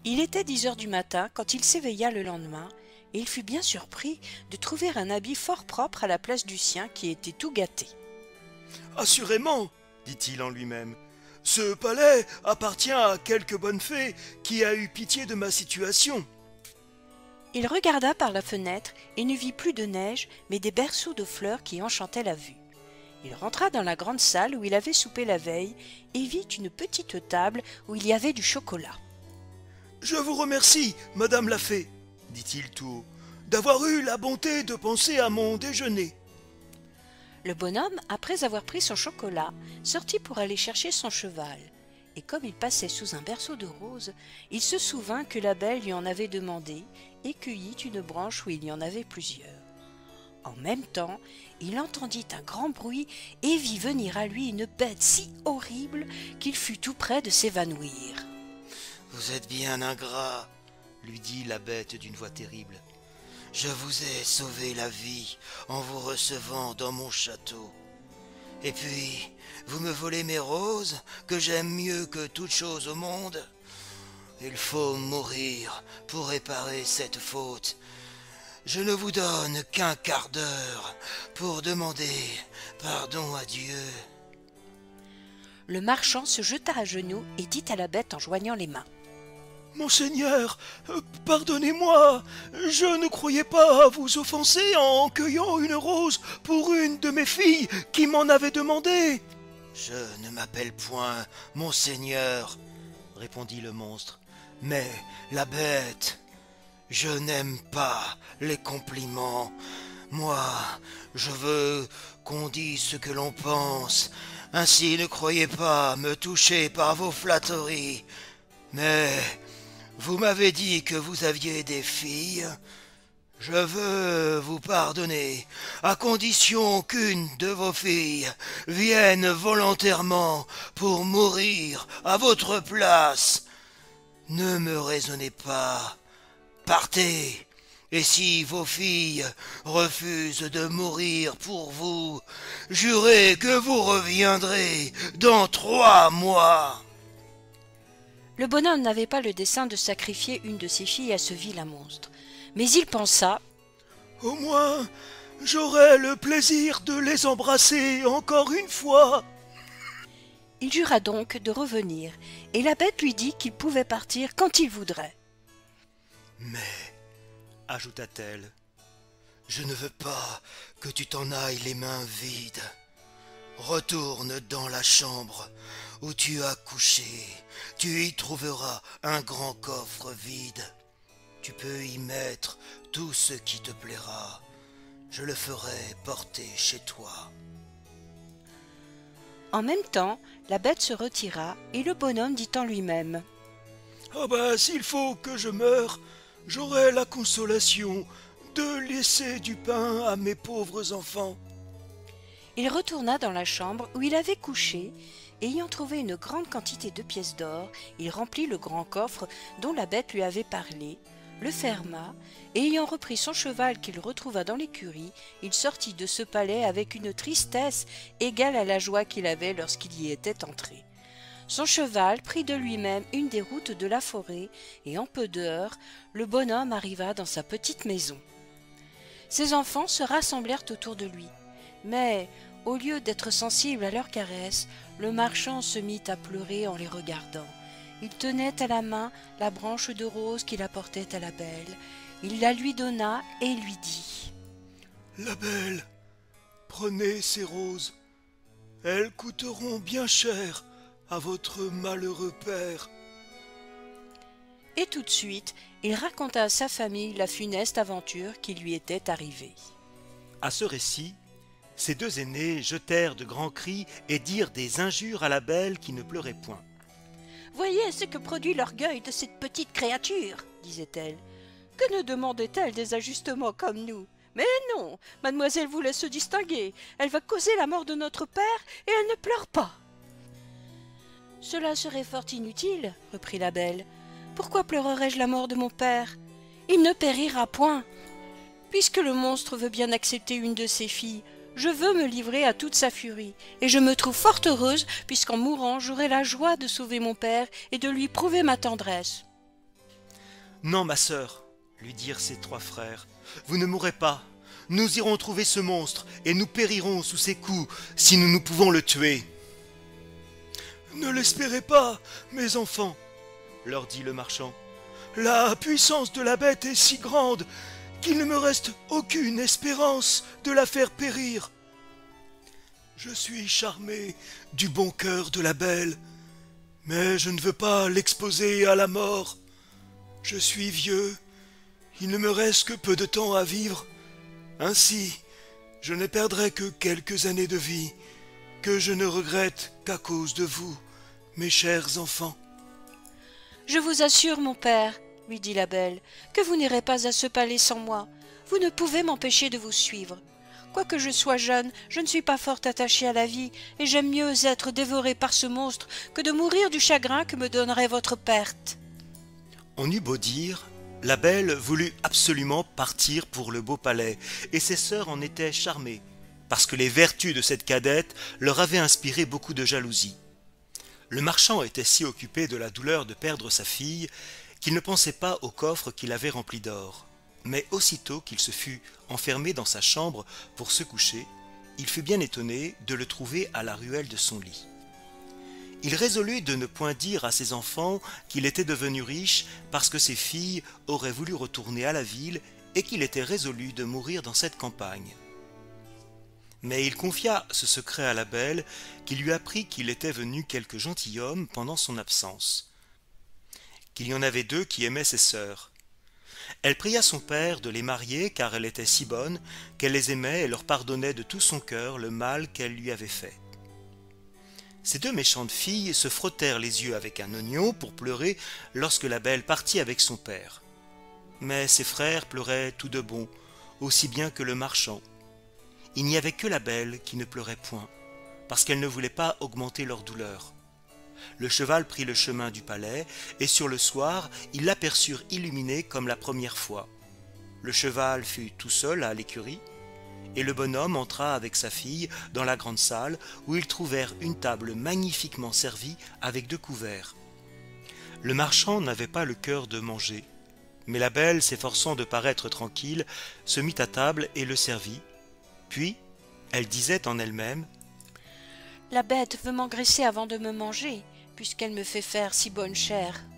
Il était 10 heures du matin quand il s'éveilla le lendemain, et il fut bien surpris de trouver un habit fort propre à la place du sien qui était tout gâté. « Assurément, dit-il en lui-même, ce palais appartient à quelque bonne fée qui a eu pitié de ma situation. » Il regarda par la fenêtre et ne vit plus de neige, mais des berceaux de fleurs qui enchantaient la vue. Il rentra dans la grande salle où il avait soupé la veille et vit une petite table où il y avait du chocolat. « Je vous remercie, madame la fée, dit-il tout haut, d'avoir eu la bonté de penser à mon déjeuner. » Le bonhomme, après avoir pris son chocolat, sortit pour aller chercher son cheval. Et comme il passait sous un berceau de roses, il se souvint que la belle lui en avait demandé et cueillit une branche où il y en avait plusieurs. En même temps, il entendit un grand bruit et vit venir à lui une bête si horrible qu'il fut tout près de s'évanouir. « Vous êtes bien ingrat, lui dit la bête d'une voix terrible. « Je vous ai sauvé la vie en vous recevant dans mon château. Et puis, vous me volez mes roses, que j'aime mieux que toute chose au monde. Il faut mourir pour réparer cette faute. Je ne vous donne qu'un quart d'heure pour demander pardon à Dieu. » Le marchand se jeta à genoux et dit à la bête en joignant les mains. « Monseigneur, pardonnez-moi, je ne croyais pas vous offenser en cueillant une rose pour une de mes filles qui m'en avait demandé. »« Je ne m'appelle point Monseigneur, répondit le monstre, mais la bête. Je n'aime pas les compliments. Moi, je veux qu'on dise ce que l'on pense. Ainsi ne croyez pas me toucher par vos flatteries. Mais vous m'avez dit que vous aviez des filles. Je veux vous pardonner, à condition qu'une de vos filles vienne volontairement pour mourir à votre place. Ne me raisonnez pas. Partez, et si vos filles refusent de mourir pour vous, jurez que vous reviendrez dans 3 mois. » Le bonhomme n'avait pas le dessein de sacrifier une de ses filles à ce vilain monstre, mais il pensa « Au moins, j'aurai le plaisir de les embrasser encore une fois. » Il jura donc de revenir, et la bête lui dit qu'il pouvait partir quand il voudrait. « Mais, ajouta-t-elle, je ne veux pas que tu t'en ailles les mains vides. Retourne dans la chambre où tu as couché. Tu y trouveras un grand coffre vide. Tu peux y mettre tout ce qui te plaira. Je le ferai porter chez toi. » En même temps, la bête se retira, et le bonhomme dit en lui-même « Ah ben, s'il faut que je meure, j'aurai la consolation de laisser du pain à mes pauvres enfants. » Il retourna dans la chambre où il avait couché, et ayant trouvé une grande quantité de pièces d'or, il remplit le grand coffre dont la bête lui avait parlé, le ferma, et ayant repris son cheval qu'il retrouva dans l'écurie, il sortit de ce palais avec une tristesse égale à la joie qu'il avait lorsqu'il y était entré. Son cheval prit de lui-même une des routes de la forêt, et en peu d'heures, le bonhomme arriva dans sa petite maison. Ses enfants se rassemblèrent autour de lui, mais au lieu d'être sensible à leurs caresses, le marchand se mit à pleurer en les regardant. Il tenait à la main la branche de rose qu'il apportait à la belle. Il la lui donna et lui dit « La belle, prenez ces roses. Elles coûteront bien cher à votre malheureux père. » Et tout de suite, il raconta à sa famille la funeste aventure qui lui était arrivée. À ce récit, ces 2 aînés jetèrent de grands cris et dirent des injures à la belle qui ne pleurait point. « Voyez ce que produit l'orgueil de cette petite créature, disait-elle. Que ne demandait-elle des ajustements comme nous? Mais non, mademoiselle voulait se distinguer. Elle va causer la mort de notre père et elle ne pleure pas. » « Cela serait fort inutile, reprit la belle. Pourquoi pleurerais-je la mort de mon père? Il ne périra point. Puisque le monstre veut bien accepter une de ses filles, je veux me livrer à toute sa furie, et je me trouve fort heureuse, puisqu'en mourant, j'aurai la joie de sauver mon père et de lui prouver ma tendresse. » Non, ma sœur, lui dirent ses 3 frères, vous ne mourrez pas. Nous irons trouver ce monstre, et nous périrons sous ses coups, si nous pouvons le tuer. Ne l'espérez pas, mes enfants, Leur dit le marchand. la puissance de la bête est si grande qu'il ne me reste aucune espérance de la faire périr. Je suis charmé du bon cœur de la belle, mais je ne veux pas l'exposer à la mort. Je suis vieux, il ne me reste que peu de temps à vivre. Ainsi, je ne perdrai que quelques années de vie, que je ne regrette qu'à cause de vous, mes chers enfants. Je vous assure, mon père, lui dit la belle, que vous n'irez pas à ce palais sans moi. Vous ne pouvez m'empêcher de vous suivre. Quoique je sois jeune, je ne suis pas fort attachée à la vie, et j'aime mieux être dévorée par ce monstre que de mourir du chagrin que me donnerait votre perte. On eut beau dire, la belle voulut absolument partir pour le beau palais, et ses sœurs en étaient charmées, parce que les vertus de cette cadette leur avaient inspiré beaucoup de jalousie. Le marchand était si occupé de la douleur de perdre sa fille qu'il ne pensait pas au coffre qu'il avait rempli d'or. Mais aussitôt qu'il se fut enfermé dans sa chambre pour se coucher, il fut bien étonné de le trouver à la ruelle de son lit. Il résolut de ne point dire à ses enfants qu'il était devenu riche parce que ses filles auraient voulu retourner à la ville et qu'il était résolu de mourir dans cette campagne. Mais il confia ce secret à la belle, qui lui apprit qu'il était venu quelque gentilhomme pendant son absence, qu'il y en avait 2 qui aimaient ses sœurs. Elle pria son père de les marier car elle était si bonne qu'elle les aimait et leur pardonnait de tout son cœur le mal qu'elle lui avait fait. Ces 2 méchantes filles se frottèrent les yeux avec un oignon pour pleurer lorsque la belle partit avec son père. Mais ses frères pleuraient tout de bon, aussi bien que le marchand. Il n'y avait que la belle qui ne pleurait point, parce qu'elle ne voulait pas augmenter leur douleur. Le cheval prit le chemin du palais, et sur le soir, ils l'aperçurent illuminé comme la première fois. Le cheval fut tout seul à l'écurie, et le bonhomme entra avec sa fille dans la grande salle, où ils trouvèrent une table magnifiquement servie avec 2 couverts. Le marchand n'avait pas le cœur de manger, mais la belle, s'efforçant de paraître tranquille, se mit à table et le servit. Puis, elle disait en elle-même, La bête veut m'engraisser avant de me manger, puisqu'elle me fait faire si bonne chère.